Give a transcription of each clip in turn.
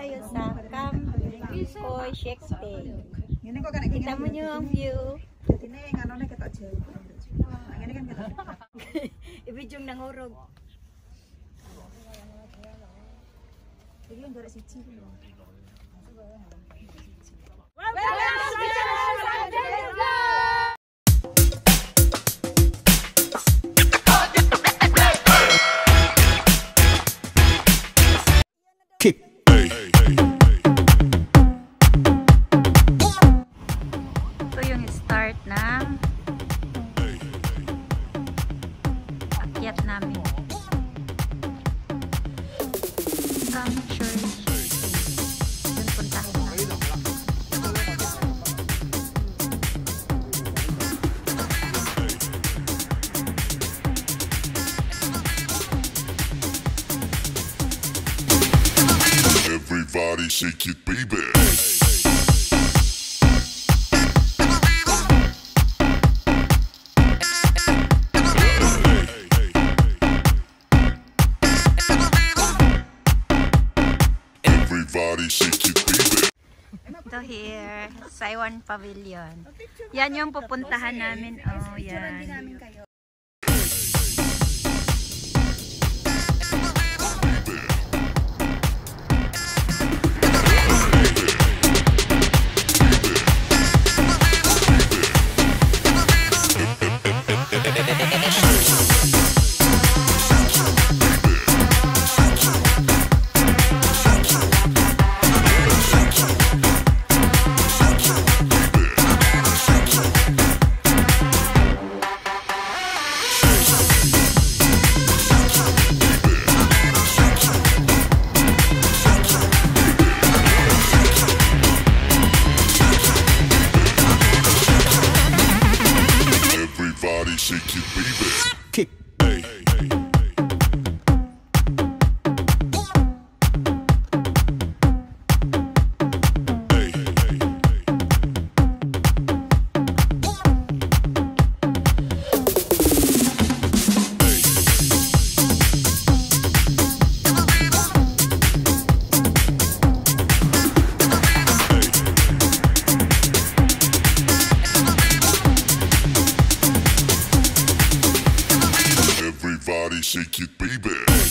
tayo sa Camp Koy Shekte. Kita mo nyo ang view. Ibidyong nangurog. Kick. Ito yung start ng akyat namin. Camp Church. Doon puntahin namin. Everybody shake it, baby. Everybody shake it, baby. Ito here, Saiwan Pavilion. Yan yung pupuntahan namin. Oh, yan. Everybody shake it, baby. Kick. Hey. Everybody shake it, baby.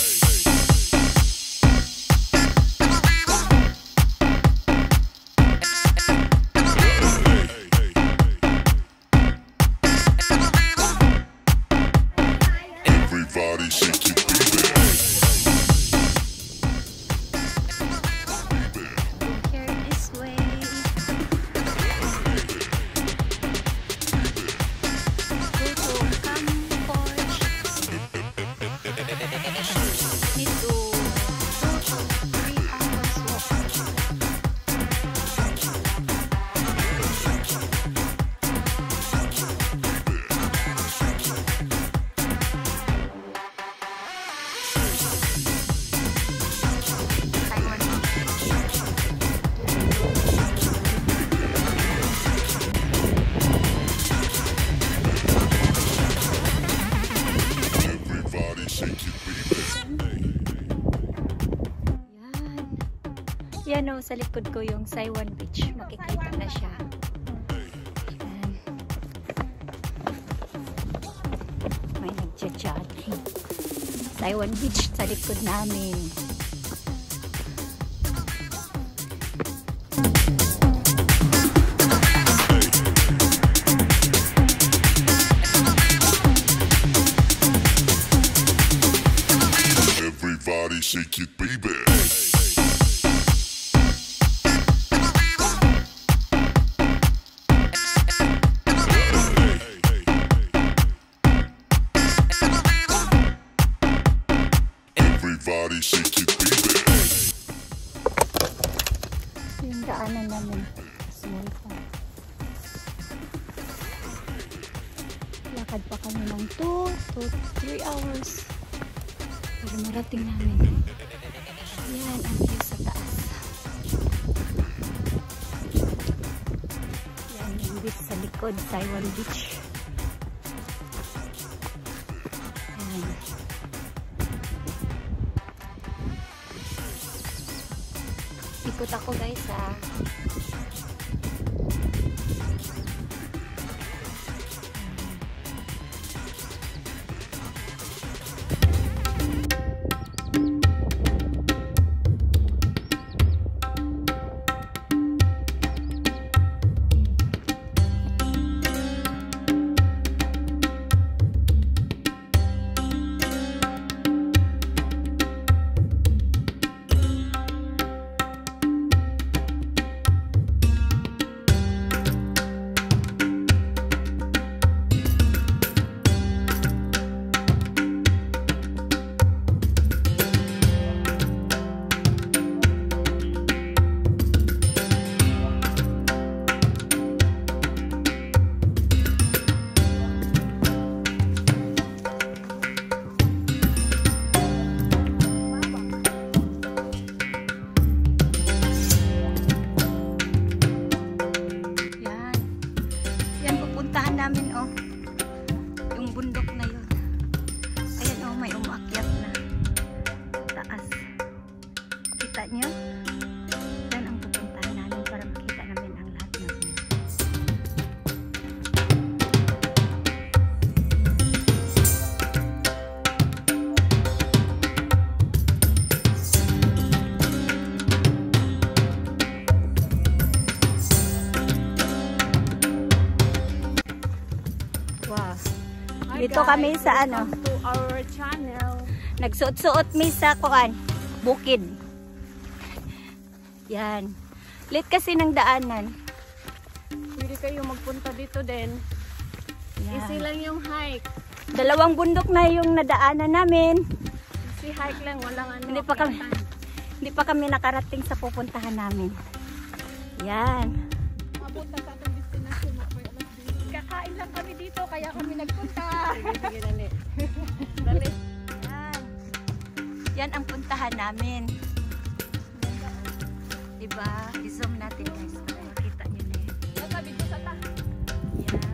Everybody shake it, baby. Here this way. Go to Camp Koy Need to 2 to 3 hours walk. Everybody shake it, baby. Yan o, sa likod ko yung Saiwan Beach. Makikita na siya. Yan. May nagja-jogging. Saiwan Beach sa likod namin. Everybody shake it, baby. Everybody shake it, baby. Yung daanan namin. Small pa. Lakad pa kami ng 2 to 3 hours. Para marating namin. Yan ang view sa taas. Yan yung beach sa likod, Saiwan Beach. Yan. Ikot ako guys ha. Namin oh, yung bundok na yun. Ayan oh, may umakyat na taas. Kita nyo? Yan ang pupuntahan namin para makita namin ang lahat ng view. Dito kami sa ano, to our channel. nagsuot-suot mi sa kuan, bukid. Yan. Lit kasi ng daanan. Pwede kayo magpunta dito din. Yan. Easy lang yung hike. 2 bundok na yung nadaanan namin. Easy hike lang, walang ano. Hindi pa kami nakarating sa pupuntahan namin. Yan. Mapunta sa atong destination. Kakain lang kami dito, kaya kami nagpunta. Sige, dali. Dali. Yan. Yan ang puntahan namin. Diba? I-zoom natin guys para makita nyo na yun. Nasa dito sa ta. Yan.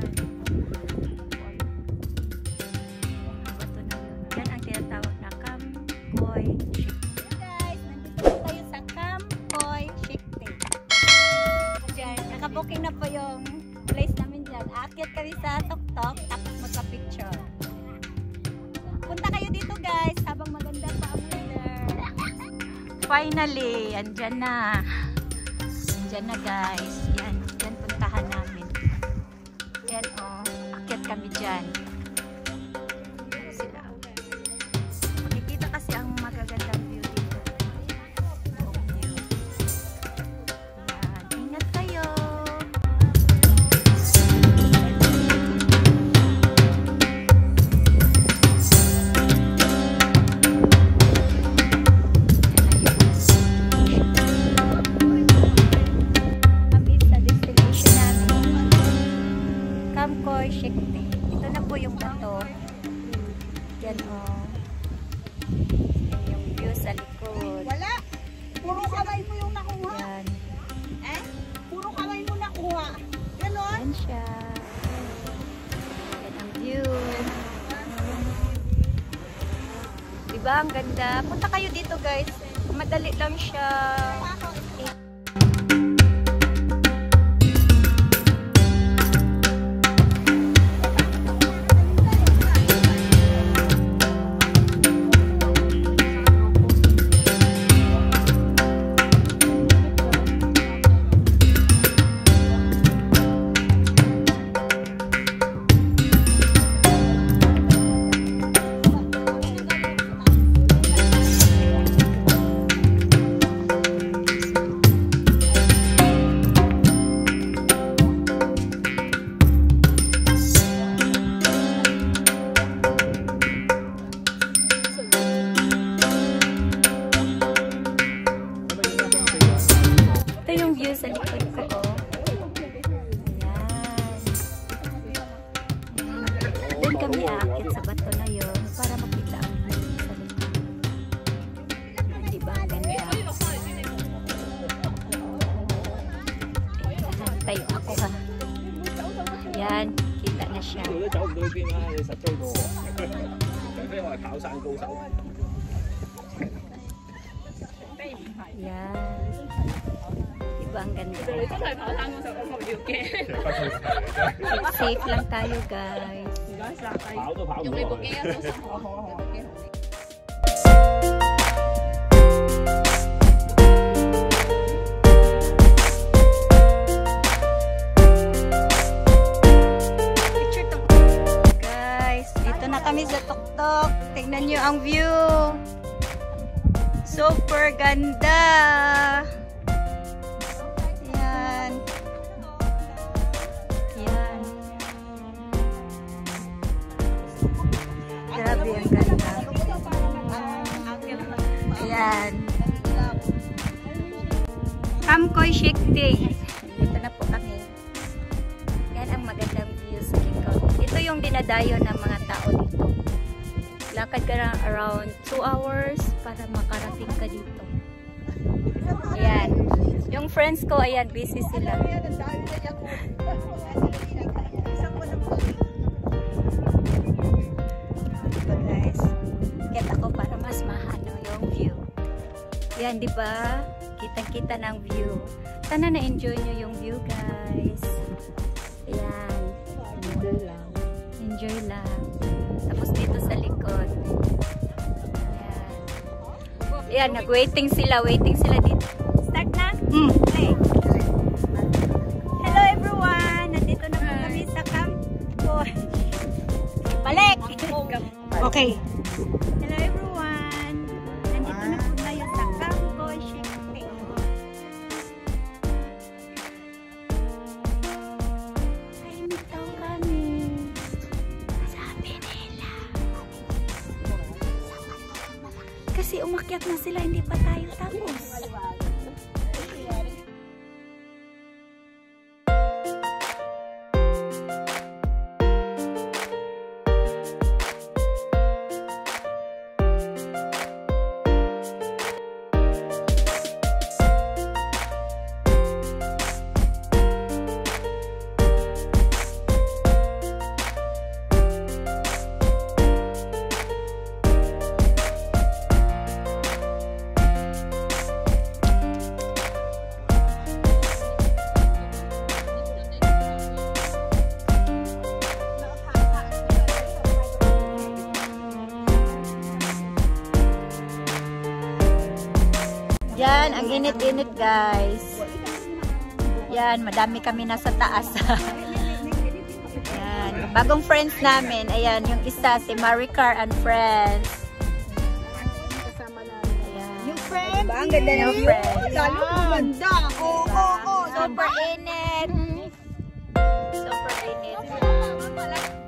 Bato na yun. Yan ang tinatawag na Kamkoy Shikte. Guys, nandito po tayo sa Kamkoy Shikte. Diyan, nakabooking na po yung place namin dyan. Aakyat kami sa tuktok, tapos magka-picture. Punta kayo dito guys, habang maganda pa ang weather. Finally, andyan na. Andyan na guys. Yan, yan puntahan namin. Yan oh, aakyat kami dyan. Yan sila. Makikita kasi ang magagandang view dito. Buong view. Yan, ingat kayo. Kami sa destination namin, Kamkoy Shikte. Ito na po yung bato. Yan o. Yan yung view sa likod. Wala. Puro kamay mo yung nakuha. Yan. Puro kamay mo nakuha. Ganon. Yan siya. Yan ang view. Diba? Ang ganda. Punta kayo dito guys. Madali lang siya. Ito yung view sa likod ko. Oh. Ayan. Doon kami aakit sa bato na yun para makita ang view sa likod. Diba ang ganda? Ayan, tayo ako ha. Ayan, kita na siya. 你都走唔到去邊啦，你實追過我。除非我係跑山高手。 Ayan. Diba ang ganda? 我真係跑山嗰時候，我要驚。 Safe lang tayo, guys. 唔該晒， 跑都跑唔用你部到。 機啊，早晨好，好，好，好。 Guys, dito na kami sa tuktok. Tingnan nyo ang view. Super ganda. Yan. Yan. Grabe ang ganda. Ayan. Kamkoy Shikti. Dito na po kami. Yan ang magandang view sa Kikot. Ito yung dinadayo ng mga tao dito. Lakad ka lang around 2 hours para makarating ka dito. Ayan. Yung friends ko, ayan, busy sila. Diba guys? Kaya ako para mas mahalo yung view. Yan, di ba? Kitang-kita ng view. Sana na-enjoy nyo yung view, guys. Ayan. Enjoy lang. Enjoy lang. Tapos dito sa likod. Ayan. Ayan, nag-waiting sila. Waiting sila dito. Start na? Play. Hello everyone! Nandito na po kami sa Kamkoy. Balik! Okay. Hello everyone! Nandito na po tayo sa Kamkoy Shikti. Tahimik daw kami. Sabi nila. Kasi umakyat na sila, hindi pa tayo tapos. Yan, ang init-init guys. Yan, madami kami nasa taas. Yan, bagong friends namin. Ayan, yung isa si Maricar and friends. Ayan. Yung friend, Diba? Ang ganda ng friends. lalo ganda. Oo. Super init. Super init.